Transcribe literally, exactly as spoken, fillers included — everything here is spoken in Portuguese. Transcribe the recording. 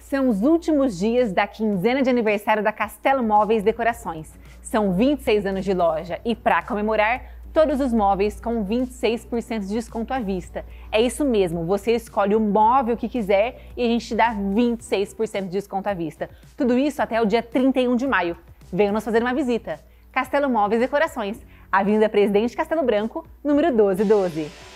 São os últimos dias da quinzena de aniversário da Castelo Móveis Decorações. São vinte e seis anos de loja e, para comemorar, todos os móveis com vinte e seis por cento de desconto à vista. É isso mesmo, você escolhe o móvel que quiser e a gente te dá vinte e seis por cento de desconto à vista. Tudo isso até o dia trinta e um de maio. Venha nos fazer uma visita. Castelo Móveis Decorações, Avenida Presidente Castelo Branco, número doze doze.